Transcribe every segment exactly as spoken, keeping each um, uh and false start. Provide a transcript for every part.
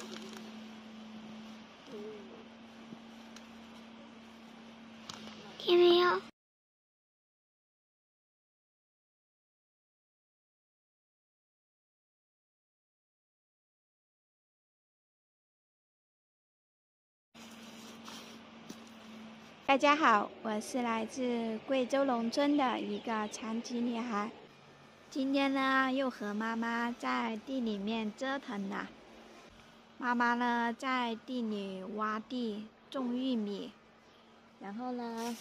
听没有？ 大家好，我是来自贵州农村的一个残疾女孩。今天呢，又和妈妈在地里面折腾了。妈妈呢，在地里挖地种玉米，然后呢，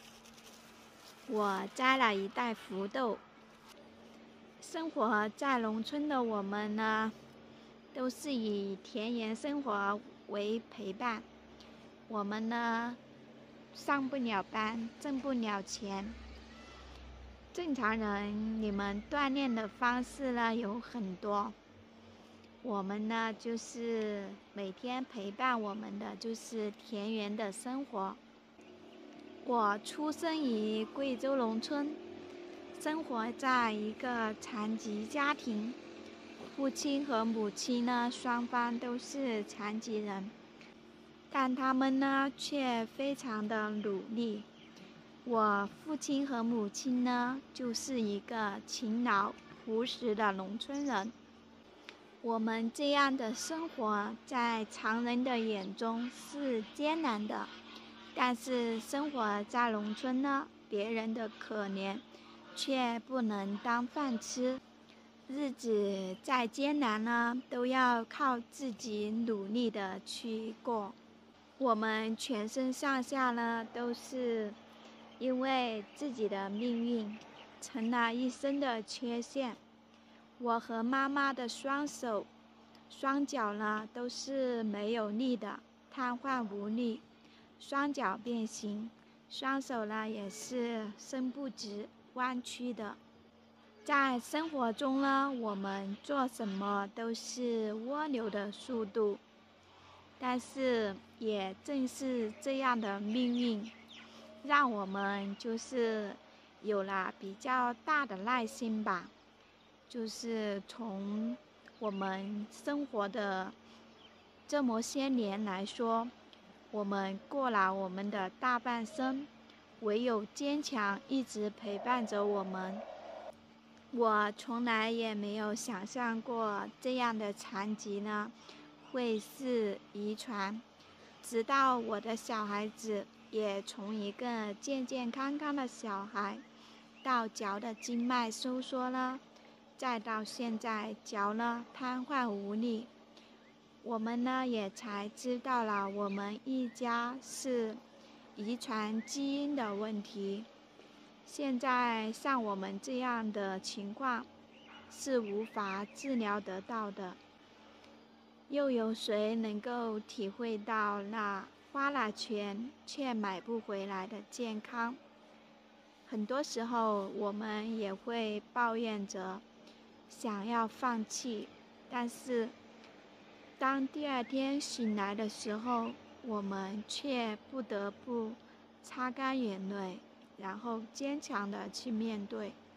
我摘了一袋胡豆。生活在农村的我们呢，都是以田园生活为陪伴。我们呢，上不了班，挣不了钱。正常人，你们锻炼的方式呢有很多。我们呢，就是每天陪伴我们的就是田园的生活。我出生于贵州农村，生活在一个残疾家庭，父亲和母亲呢，双方都是残疾人。但他们呢，却非常的努力。我父亲和母亲呢，就是一个勤劳朴实的农村人。我们这样的生活，在常人的眼中是艰难的，但是生活在农村呢，别人的可怜，却不能当饭吃。日子再艰难呢，都要靠自己努力的去过。我们全身上下呢，都是因为自己的命运成了一身的缺陷。我和妈妈的双手、双脚呢，都是没有力的，瘫痪无力，双脚变形，双手呢也是伸不直、弯曲的。在生活中呢，我们做什么都是蜗牛的速度。但是也正是这样的命运，让我们就是有了比较大的耐心吧。就是从我们生活的这么些年来说，我们过了我们的大半生，唯有坚强一直陪伴着我们。我从来也没有想象过这样的残疾呢会是遗传，直到我的小孩子也从一个健健康康的小孩，到脚的经脉收缩了，再到现在脚呢瘫痪无力，我们呢也才知道了我们一家是遗传基因的问题。现在像我们这样的情况是无法治疗得到的。又有谁能够体会到那花了钱却买不回来的健康？很多时候我们也会抱怨着想要放弃，但是当第二天醒来的时候，我们却不得不擦干眼泪，然后坚强的去面对。